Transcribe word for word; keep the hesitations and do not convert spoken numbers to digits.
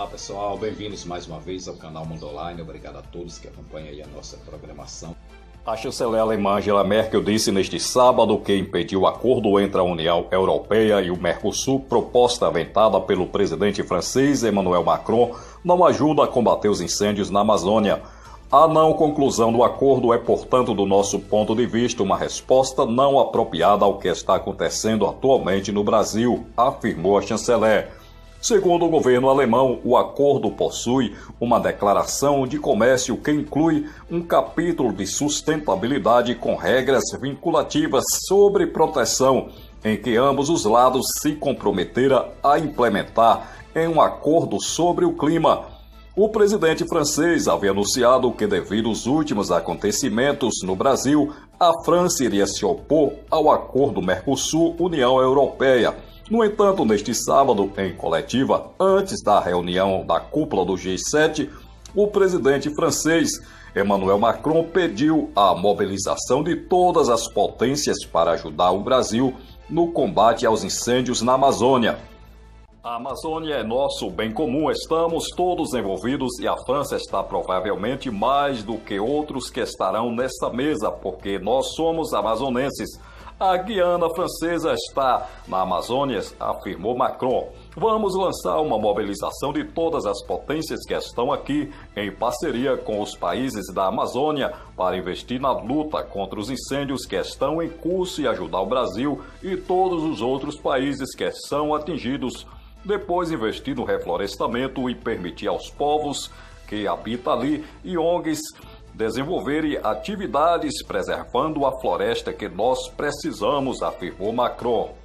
Olá pessoal, bem-vindos mais uma vez ao canal Mundo Online. Obrigado a todos que acompanham aí a nossa programação. A chanceler alemã Angela Merkel disse neste sábado que impediu o acordo entre a União Europeia e o Mercosul, proposta aventada pelo presidente francês Emmanuel Macron, não ajuda a combater os incêndios na Amazônia. A não conclusão do acordo é, portanto, do nosso ponto de vista, uma resposta não apropriada ao que está acontecendo atualmente no Brasil, afirmou a chanceler. Segundo o governo alemão, o acordo possui uma declaração de comércio que inclui um capítulo de sustentabilidade com regras vinculativas sobre proteção, em que ambos os lados se comprometeram a implementar em um acordo sobre o clima. O presidente francês havia anunciado que, devido aos últimos acontecimentos no Brasil, a França iria se opor ao acordo Mercosul-União Europeia. No entanto, neste sábado, em coletiva, antes da reunião da cúpula do G sete, o presidente francês Emmanuel Macron pediu a mobilização de todas as potências para ajudar o Brasil no combate aos incêndios na Amazônia. A Amazônia é nosso bem comum, estamos todos envolvidos e a França está provavelmente mais do que outros que estarão nessa mesa, porque nós somos amazonenses. A Guiana Francesa está na Amazônia, afirmou Macron. Vamos lançar uma mobilização de todas as potências que estão aqui, em parceria com os países da Amazônia, para investir na luta contra os incêndios que estão em curso e ajudar o Brasil e todos os outros países que são atingidos. Depois investir no reflorestamento e permitir aos povos que habitam ali e O N Gs desenvolverem atividades preservando a floresta que nós precisamos, afirmou Macron.